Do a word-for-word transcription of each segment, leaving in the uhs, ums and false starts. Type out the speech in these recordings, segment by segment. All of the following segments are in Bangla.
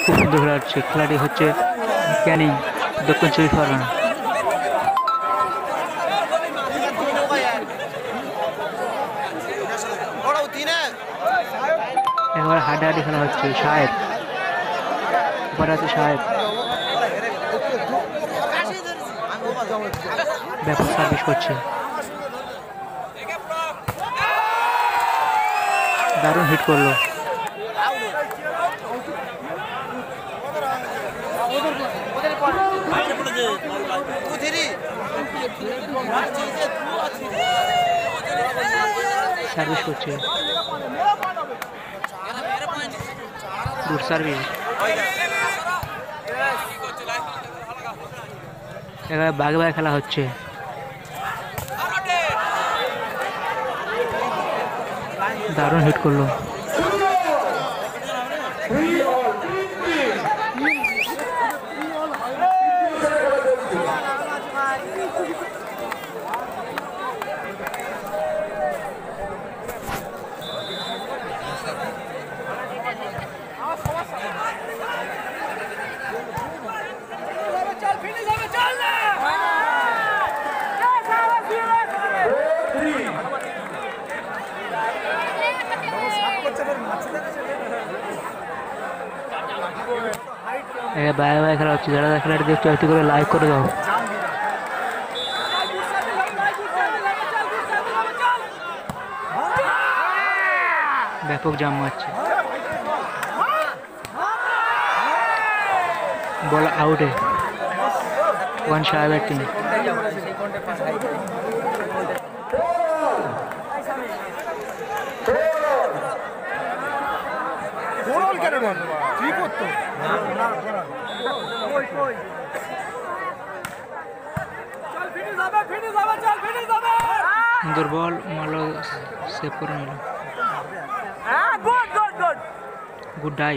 খুব সুন্দর খেলা হচ্ছে। খেলাটি হচ্ছে ক্যানিং, দক্ষিণ চব্বিশ পরগনা। এবার হাড্ডাহাড্ডি খেলা হচ্ছে। সাহেব এবার আছে সাহেব, ব্যাপক সার্ভিস করছে, দারুণ হিট করলো। সার্ভিস করছে, গুড সার্ভিস। এখানে বাঘে বাঘে খেলা হচ্ছে। দারুণ হিট করলো। বাই বাই খেলা হচ্ছে। যারা খেলাটি দেখছো একটু করে লাইক করে দাও। ব্যাপক জাম মারছে, বল আউটে। ওয়ান সাহেবের টিম। সুন্দর বল মারলো, সেভ করে নিল। Good dive.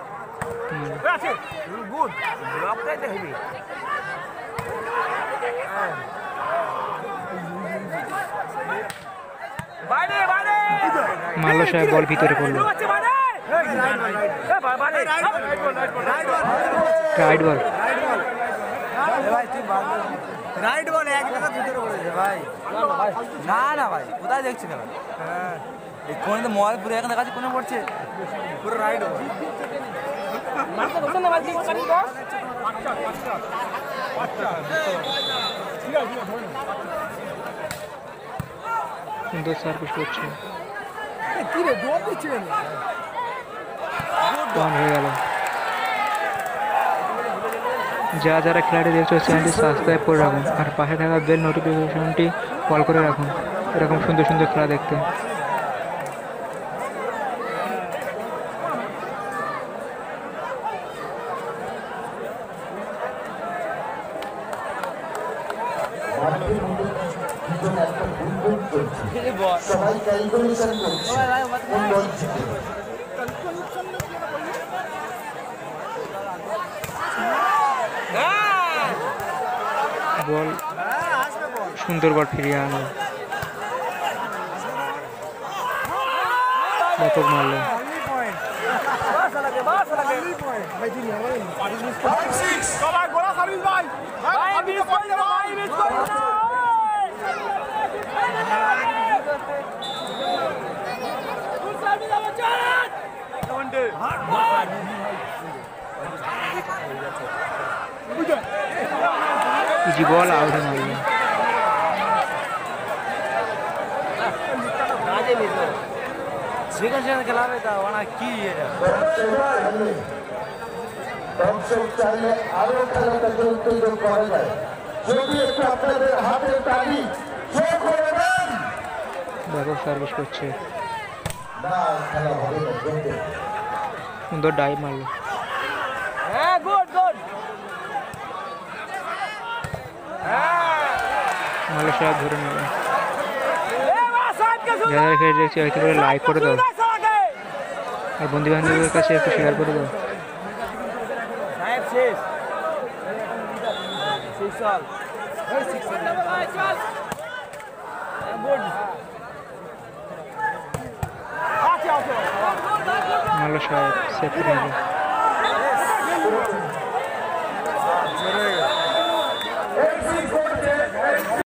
মারলো সাহেব, বল ভিতরে পড়লো। রাইট বল, রাইট বল এক টাকা ভিতরে পড়েছে ভাই। না না ভাই, কোথায় দেখছি না এই কোণে তো মোবাইল পুরো এখানে দেখাচ্ছে, কোণে পড়ছে পুরো রাইট বল। সুন্দর সার্ভিস করছে, কি রে ড্রপ দিচ্ছে অন হয়ে গেল। যারা যারা খেলাটি দেখছো চ্যানেলটি সাবস্ক্রাইব করে রাখুন আর পাশে থাকা বেল নোটিফিকেশনটি কল করে রাখুন এরকম সুন্দর সুন্দর খেলা দেখতে। সবাই ক্যালকুলেশন করছে বল সুন্দর বল ফিরিয়ে আনলো, ব্যাপক মারলো। ইজি বল আউট হয়ে মারলো। সেখানে সেখানে খেলা হবে তা ওনা কি এটা দর্শক চাইলে আরো খেলাটা জমতে করা যায়, যদি একটু আপনাদের হাতে তালি যোগ করে দেন। ব্যাপক সার্ভিস করছে, না খেলা হবে না, জমতে সুন্দর ডাইভ মারলো। হ্যাঁ গুড গুড মারলো, সব ধরে নিল। যারা খেলে দেখছি একটু করে লাইক করে দাও আর বন্ধু বান্ধবের কাছে একটু শেয়ার করে দাও। সাহেব শেষ শেষ চল মারলো সাহেব, সেভ করে নিল। হয়েছে